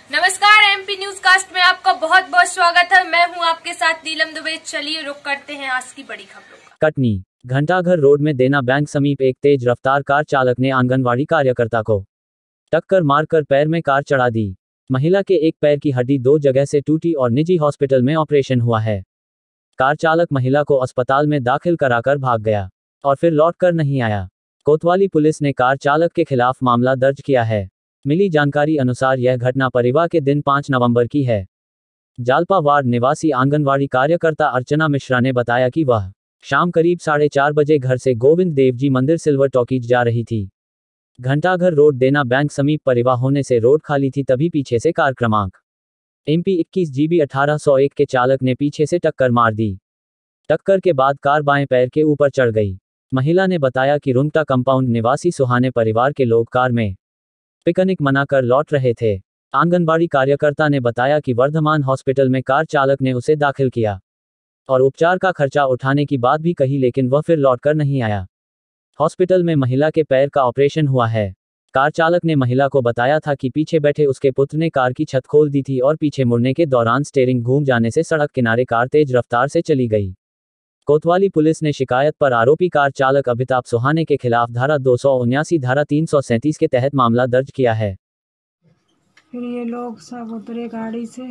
नमस्कार, MP news cast में आपका बहुत बहुत स्वागत है। मैं हूं आपके साथ नीलम दुबे। चलिए रुक करते हैं आज की बड़ी खबरों का। कटनी घंटाघर रोड में देना बैंक समीप एक तेज रफ्तार कार चालक ने आंगनवाड़ी कार्यकर्ता को टक्कर मारकर पैर में कार चढ़ा दी। महिला के एक पैर की हड्डी 2 जगह से टूटी और निजी हॉस्पिटल में ऑपरेशन हुआ है। कार चालक महिला को अस्पताल में दाखिल कराकर भाग गया और फिर लौटकर नहीं आया। कोतवाली पुलिस ने कार चालक के खिलाफ मामला दर्ज किया है। मिली जानकारी अनुसार यह घटना परिवार के दिन 5 नवंबर की है। जालपा वार्ड निवासी आंगनवाड़ी कार्यकर्ता अर्चना मिश्रा ने बताया कि वह शाम करीब 4:30 बजे घर से गोविंद देव जी मंदिर सिल्वर टॉकीज जा रही थी। घंटाघर रोड देना बैंक समीप परिवार होने से रोड खाली थी, तभी पीछे से कार क्रमांक MP 21GB 1801 के चालक ने पीछे से टक्कर मार दी। टक्कर के बाद कार बाएं पैर के ऊपर चढ़ गई। महिला ने बताया कि रुंगटा कंपाउंड निवासी सुहाने परिवार के लोग कार में पिकनिक मनाकर लौट रहे थे। आंगनबाड़ी कार्यकर्ता ने बताया कि वर्धमान हॉस्पिटल में कार चालक ने उसे दाखिल किया और उपचार का खर्चा उठाने की बात भी कही, लेकिन वह फिर लौटकर नहीं आया। हॉस्पिटल में महिला के पैर का ऑपरेशन हुआ है। कार चालक ने महिला को बताया था कि पीछे बैठे उसके पुत्र ने कार की छत खोल दी थी और पीछे मुड़ने के दौरान स्टीयरिंग घूम जाने से सड़क किनारे कार तेज रफ्तार से चली गई। कोतवाली पुलिस ने शिकायत पर आरोपी कार चालक अभिताभ सुहाने के खिलाफ धारा 279 धारा 337 के तहत मामला दर्ज किया है। फिर ये लोग सब उतरे गाड़ी से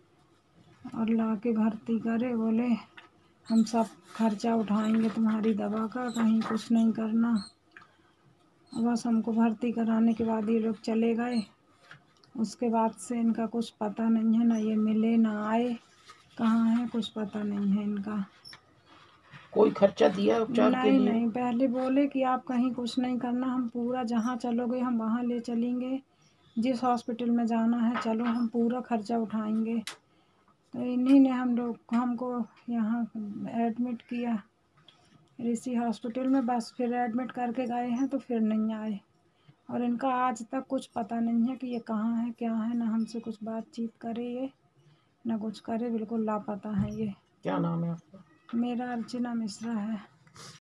और लाके भर्ती करे, बोले हम सब खर्चा उठाएंगे तुम्हारी दवा का, कहीं कुछ नहीं करना। बस हमको भर्ती कराने के बाद ये लोग चले गए। उसके बाद से इनका कुछ पता नहीं है, ना ये मिले ना आए, कहाँ है कुछ पता नहीं है इनका। कोई खर्चा दिया उपचार के लिए? नहीं, पहले बोले कि आप कहीं कुछ नहीं करना, हम पूरा जहाँ चलोगे हम वहाँ ले चलेंगे, जिस हॉस्पिटल में जाना है चलो हम पूरा खर्चा उठाएंगे। तो इन्हीं ने हमको यहाँ एडमिट किया ऋषि हॉस्पिटल में। बस फिर एडमिट करके गए हैं तो फिर नहीं आए और इनका आज तक कुछ पता नहीं है कि ये कहाँ है क्या है, ना हमसे कुछ बातचीत करे ये, ना कुछ करे, बिल्कुल लापता है ये। क्या नाम है आपका? मेरा अर्चना मिश्रा है।